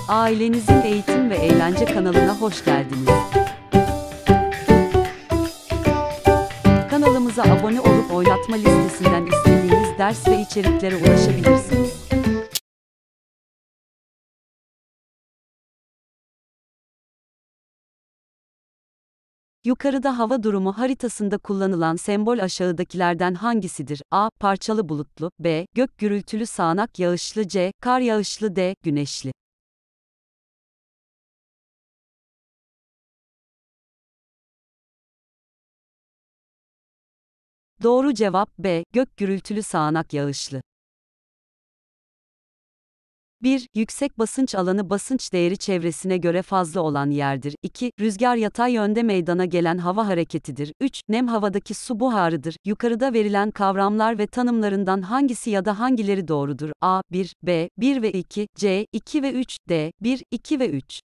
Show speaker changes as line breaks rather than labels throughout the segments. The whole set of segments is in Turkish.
Ailenizin eğitim ve eğlence kanalına hoş geldiniz. Kanalımıza abone olup oynatma listesinden istediğiniz ders ve içeriklere ulaşabilirsiniz. Yukarıda hava durumu haritasında kullanılan sembol aşağıdakilerden hangisidir? A. Parçalı bulutlu. B. Gök gürültülü sağanak yağışlı. C. Kar yağışlı. D. Güneşli. Doğru cevap B. Gök gürültülü sağanak yağışlı. 1. Yüksek basınç alanı basınç değeri çevresine göre fazla olan yerdir. 2. Rüzgar yatay yönde meydana gelen hava hareketidir. 3. Nem havadaki su buharıdır. Yukarıda verilen kavramlar ve tanımlarından hangisi ya da hangileri doğrudur? A. 1, B. 1 ve 2, C. 2 ve 3, D. 1, 2 ve 3.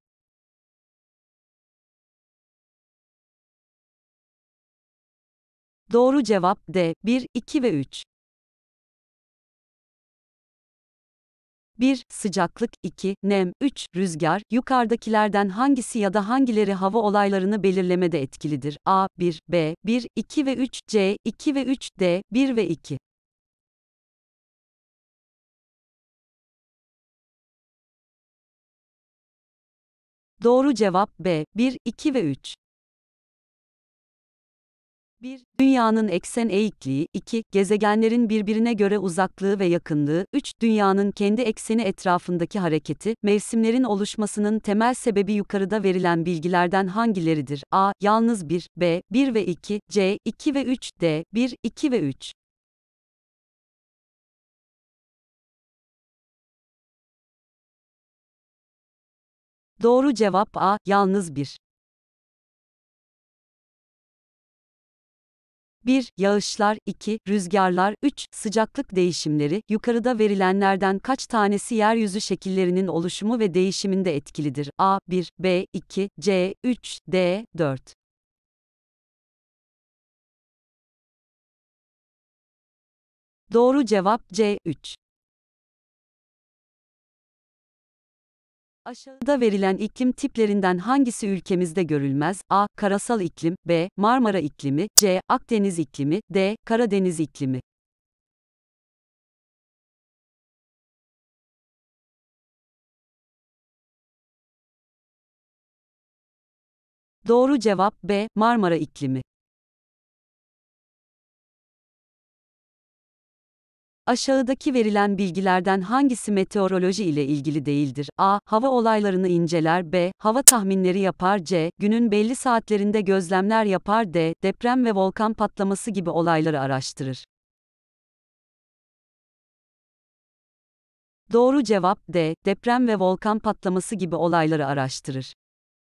Doğru cevap D. 1, 2 ve 3. 1. Sıcaklık. 2. Nem. 3. Rüzgar. Yukarıdakilerden hangisi ya da hangileri hava olaylarını belirlemede etkilidir? A. 1, B. 1, 2 ve 3, C. 2 ve 3, D. 1 ve 2. Doğru cevap B. 1, 2 ve 3. 1. Dünyanın eksen eğikliği. 2. Gezegenlerin birbirine göre uzaklığı ve yakınlığı. 3. Dünyanın kendi ekseni etrafındaki hareketi. Mevsimlerin oluşmasının temel sebebi yukarıda verilen bilgilerden hangileridir? A. Yalnız 1, B. 1 ve 2, C. 2 ve 3, D. 1, 2 ve 3. Doğru cevap A. Yalnız 1. 1. Yağışlar. 2. Rüzgarlar. 3. Sıcaklık değişimleri. Yukarıda verilenlerden kaç tanesi yeryüzü şekillerinin oluşumu ve değişiminde etkilidir? A. 1, B. 2, C. 3, D. 4. Doğru cevap C. 3. Aşağıda verilen iklim tiplerinden hangisi ülkemizde görülmez? A. Karasal iklim. B. Marmara iklimi. C. Akdeniz iklimi. D. Karadeniz iklimi. Doğru cevap B. Marmara iklimi. Aşağıdaki verilen bilgilerden hangisi meteoroloji ile ilgili değildir? A. Hava olaylarını inceler. B. Hava tahminleri yapar. C. Günün belli saatlerinde gözlemler yapar. D. Deprem ve volkan patlaması gibi olayları araştırır. Doğru cevap D. Deprem ve volkan patlaması gibi olayları araştırır.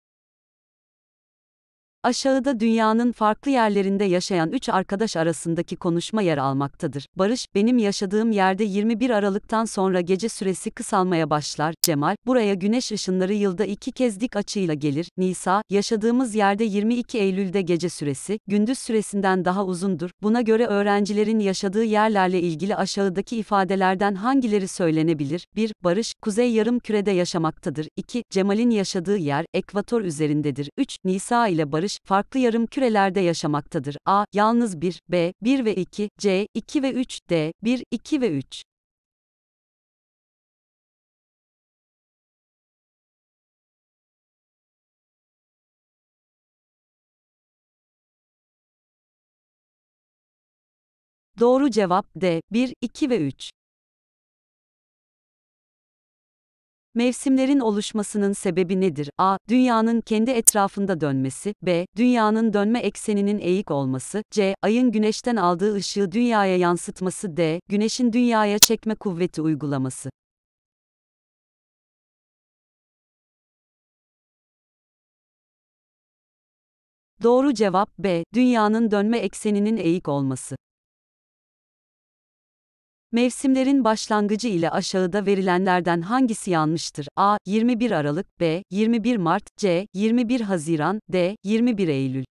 Aşağıda dünyanın farklı yerlerinde yaşayan 3 arkadaş arasındaki konuşma yer almaktadır. Barış, benim yaşadığım yerde 21 Aralık'tan sonra gece süresi kısalmaya başlar. Cemal, buraya güneş ışınları yılda 2 kez dik açıyla gelir. Nisa, yaşadığımız yerde 22 Eylül'de gece süresi, gündüz süresinden daha uzundur. Buna göre öğrencilerin yaşadığı yerlerle ilgili aşağıdaki ifadelerden hangileri söylenebilir? 1. Barış, Kuzey Yarımküre'de yaşamaktadır. 2. Cemal'in yaşadığı yer, ekvator üzerindedir. 3. Nisa ile Barış, farklı yarım kürelerde yaşamaktadır. A. Yalnız 1, B. 1 ve 2, C. 2 ve 3, D. 1, 2 ve 3. Doğru cevap D. 1, 2 ve 3. Mevsimlerin oluşmasının sebebi nedir? A. Dünyanın kendi etrafında dönmesi. B. Dünyanın dönme ekseninin eğik olması. C. Ayın güneşten aldığı ışığı dünyaya yansıtması. D. Güneşin dünyaya çekme kuvveti uygulaması. Doğru cevap B. Dünyanın dönme ekseninin eğik olması. Mevsimlerin başlangıcı ile aşağıda verilenlerden hangisi yanlıştır? A. 21 Aralık. B. 21 Mart. C. 21 Haziran. D. 21 Eylül.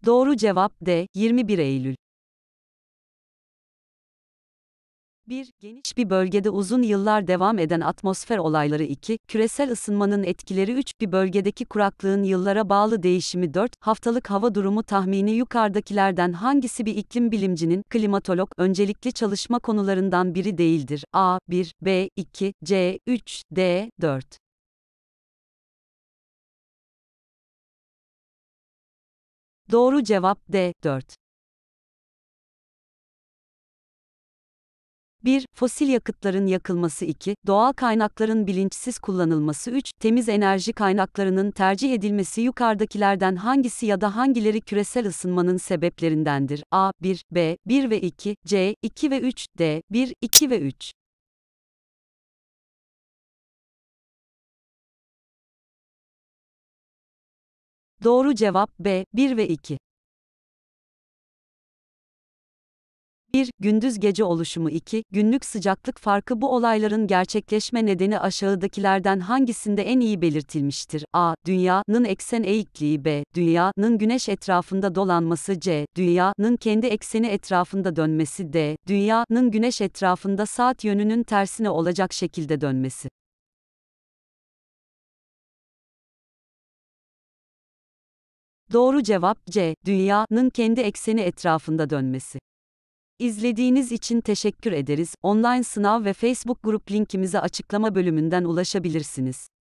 Doğru cevap D. 21 Eylül. 1. Geniş bir bölgede uzun yıllar devam eden atmosfer olayları. 2. Küresel ısınmanın etkileri. 3. Bir bölgedeki kuraklığın yıllara bağlı değişimi. 4. Haftalık hava durumu tahmini. Yukarıdakilerden hangisi bir iklim bilimcinin, klimatolog, öncelikli çalışma konularından biri değildir? A. 1, B. 2, C. 3, D. 4. Doğru cevap D. 4. 1. Fosil yakıtların yakılması. 2. Doğal kaynakların bilinçsiz kullanılması. 3. Temiz enerji kaynaklarının tercih edilmesi. Yukarıdakilerden hangisi ya da hangileri küresel ısınmanın sebeplerindendir? A. 1, B. 1 ve 2, C. 2 ve 3, D. 1, 2 ve 3. Doğru cevap B. 1 ve 2. 1. Gündüz gece oluşumu. 2. Günlük sıcaklık farkı. Bu olayların gerçekleşme nedeni aşağıdakilerden hangisinde en iyi belirtilmiştir? A. Dünya'nın eksen eğikliği. B. Dünya'nın güneş etrafında dolanması. C. Dünya'nın kendi ekseni etrafında dönmesi. D. Dünya'nın güneş etrafında saat yönünün tersine olacak şekilde dönmesi. Doğru cevap C. Dünya'nın kendi ekseni etrafında dönmesi. İzlediğiniz için teşekkür ederiz. Online sınav ve Facebook grup linkimize açıklama bölümünden ulaşabilirsiniz.